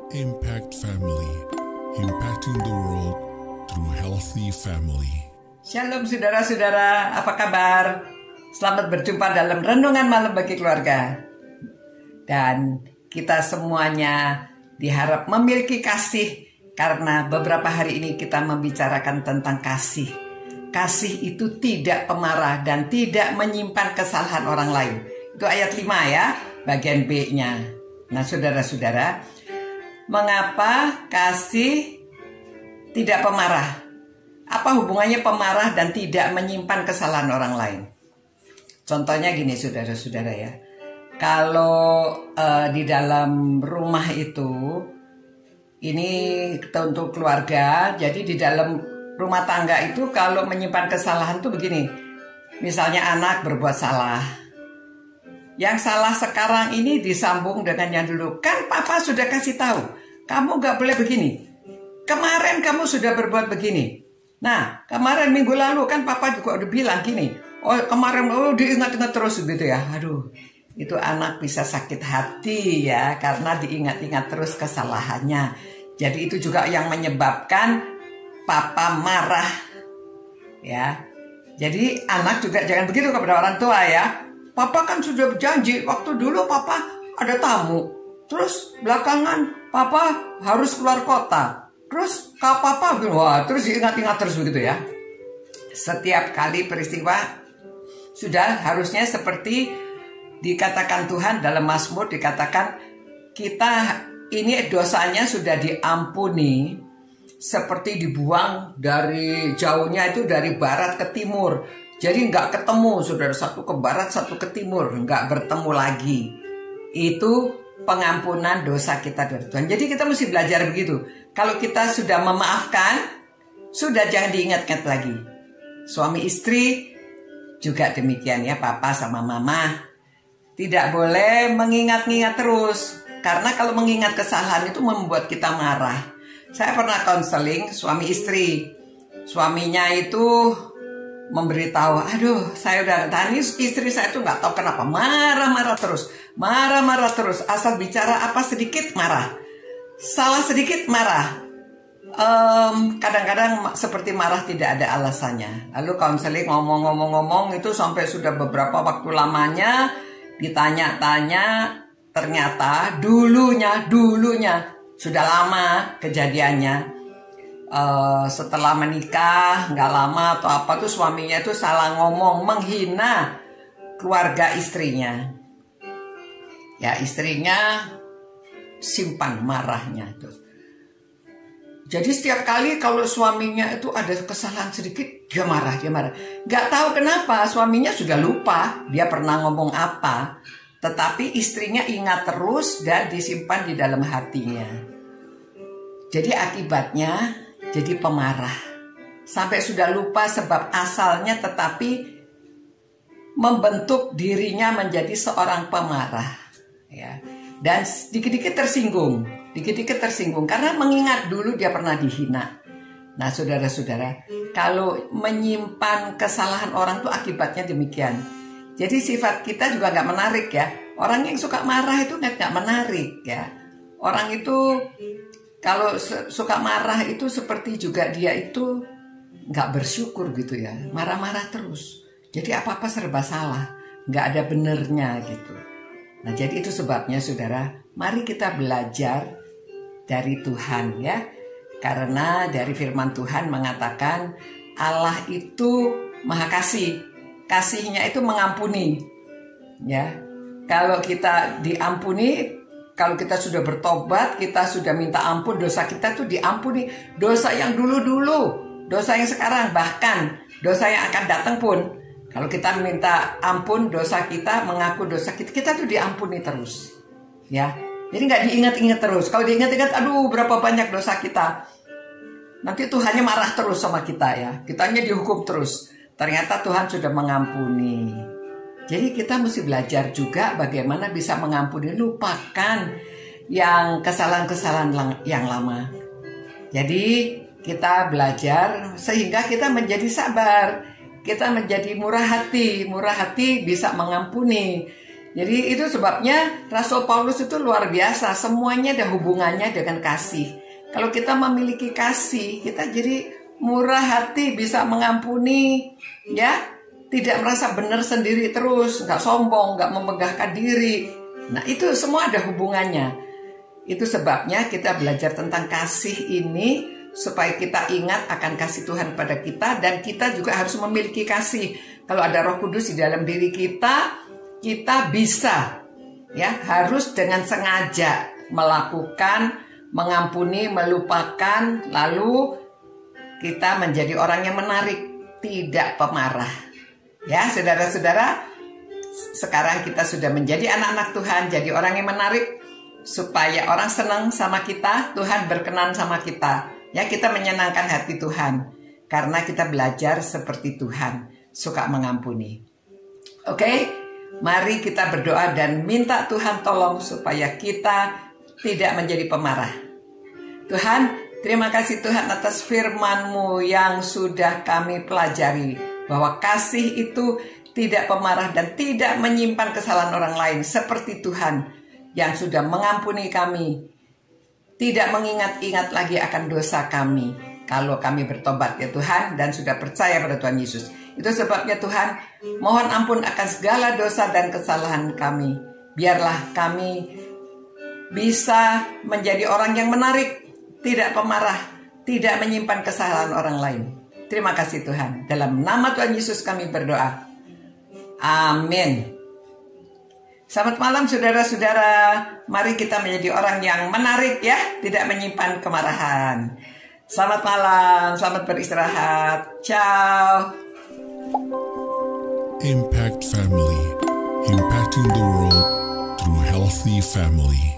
Impact Family, impacting the world through healthy family. Shalom saudara-saudara, apa kabar? Selamat berjumpa dalam Renungan Malam bagi Keluarga. Dan kita semuanya diharap memiliki kasih, karena beberapa hari ini kita membicarakan tentang kasih. Kasih itu tidak pemarah dan tidak menyimpan kesalahan orang lain. Itu ayat 5 ya, bagian B-nya. Nah saudara-saudara, mengapa kasih tidak pemarah? Apa hubungannya pemarah dan tidak menyimpan kesalahan orang lain? Contohnya gini saudara-saudara ya. Kalau di dalam rumah itu, ini untuk keluarga, jadi di dalam rumah tangga itu kalau menyimpan kesalahan tuh begini. Misalnya anak berbuat salah. Yang salah sekarang ini disambung dengan yang dulu. Kan papa sudah kasih tahu, kamu gak boleh begini. Kemarin kamu sudah berbuat begini. Nah, kemarin minggu lalu kan papa juga udah bilang gini. Oh kemarin diingat-ingat terus gitu ya. Aduh, itu anak bisa sakit hati ya, karena diingat-ingat terus kesalahannya. Jadi itu juga yang menyebabkan papa marah ya. Jadi anak juga jangan begitu kepada orang tua ya. Papa kan sudah berjanji, waktu dulu papa ada tamu. Terus belakangan papa harus keluar kota. Terus kalau papa bilang, wah terus diingat-ingat terus begitu ya. Setiap kali peristiwa sudah harusnya seperti dikatakan Tuhan dalam Mazmur, dikatakan kita ini dosanya sudah diampuni, seperti dibuang dari jauhnya itu dari barat ke timur. Jadi nggak ketemu saudara, satu ke barat satu ke timur, nggak bertemu lagi. Itu pengampunan dosa kita dari Tuhan. Jadi kita mesti belajar begitu. Kalau kita sudah memaafkan, sudah jangan diingat-ingat lagi. Suami istri juga demikian ya, papa sama mama. Tidak boleh mengingat-ingat terus. Karena kalau mengingat kesalahan itu membuat kita marah. Saya pernah konseling suami istri. Suaminya itu memberitahu, aduh saya udah tadi istri saya tuh nggak tahu kenapa marah-marah terus, asal bicara apa sedikit marah, salah sedikit marah, kadang-kadang seperti marah tidak ada alasannya. Lalu konseling ngomong itu sampai sudah beberapa waktu lamanya ditanya-tanya, ternyata dulunya sudah lama kejadiannya. Setelah menikah nggak lama atau apa tuh suaminya itu salah ngomong, menghina keluarga istrinya. Ya istrinya simpan marahnya tuh. Jadi setiap kali kalau suaminya itu ada kesalahan sedikit, dia marah. Nggak tahu kenapa suaminya sudah lupa dia pernah ngomong apa, tetapi istrinya ingat terus dan disimpan di dalam hatinya. Jadi akibatnya jadi pemarah. Sampai sudah lupa sebab asalnya, tetapi membentuk dirinya menjadi seorang pemarah. Ya. Dan dikit-dikit tersinggung karena mengingat dulu dia pernah dihina. Nah saudara-saudara, kalau menyimpan kesalahan orang itu akibatnya demikian. Jadi sifat kita juga gak menarik ya. Orang yang suka marah itu gak menarik ya. Orang itu kalau suka marah itu seperti juga dia itu nggak bersyukur gitu ya, marah-marah terus. Jadi apa-apa serba salah, nggak ada benernya gitu. Nah jadi itu sebabnya saudara, mari kita belajar dari Tuhan ya. Karena dari firman Tuhan mengatakan Allah itu maha kasih, kasihnya itu mengampuni ya. Kalau kita diampuni, kalau kita sudah bertobat, kita sudah minta ampun, dosa kita tuh diampuni. Dosa yang dulu-dulu, dosa yang sekarang, bahkan dosa yang akan datang pun. Kalau kita minta ampun dosa kita, mengaku dosa kita, kita tuh diampuni terus. Ya, jadi nggak diingat-ingat terus. Kalau diingat-ingat, aduh berapa banyak dosa kita. Nanti Tuhannya marah terus sama kita ya. Kitanya dihukum terus. Ternyata Tuhan sudah mengampuni. Jadi kita mesti belajar juga bagaimana bisa mengampuni, lupakan yang kesalahan-kesalahan yang lama. Jadi kita belajar sehingga kita menjadi sabar, kita menjadi murah hati bisa mengampuni. Jadi itu sebabnya Rasul Paulus itu luar biasa. Semuanya ada hubungannya dengan kasih. Kalau kita memiliki kasih, kita jadi murah hati, bisa mengampuni, ya, tidak merasa benar sendiri terus, nggak sombong, nggak memegahkan diri. Nah itu semua ada hubungannya. Itu sebabnya kita belajar tentang kasih ini supaya kita ingat akan kasih Tuhan pada kita, dan kita juga harus memiliki kasih. Kalau ada Roh Kudus di dalam diri kita bisa, ya, harus dengan sengaja melakukan, mengampuni, melupakan, lalu kita menjadi orang yang menarik, tidak pemarah. Ya, saudara-saudara, sekarang kita sudah menjadi anak-anak Tuhan, jadi orang yang menarik, supaya orang senang sama kita, Tuhan berkenan sama kita. Ya, kita menyenangkan hati Tuhan, karena kita belajar seperti Tuhan, suka mengampuni. Oke, mari kita berdoa dan minta Tuhan tolong supaya kita tidak menjadi pemarah. Tuhan, terima kasih Tuhan atas firman-Mu yang sudah kami pelajari, bahwa kasih itu tidak pemarah dan tidak menyimpan kesalahan orang lain, seperti Tuhan yang sudah mengampuni kami, tidak mengingat-ingat lagi akan dosa kami kalau kami bertobat, ya Tuhan, dan sudah percaya pada Tuhan Yesus. Itu sebabnya Tuhan, mohon ampun akan segala dosa dan kesalahan kami. Biarlah kami bisa menjadi orang yang menarik, tidak pemarah, tidak menyimpan kesalahan orang lain. Terima kasih Tuhan. Dalam nama Tuhan Yesus kami berdoa. Amin. Selamat malam saudara-saudara. Mari kita menjadi orang yang menarik, ya, tidak menyimpan kemarahan. Selamat malam, selamat beristirahat. Ciao. Impact Family, impacting the world through healthy family.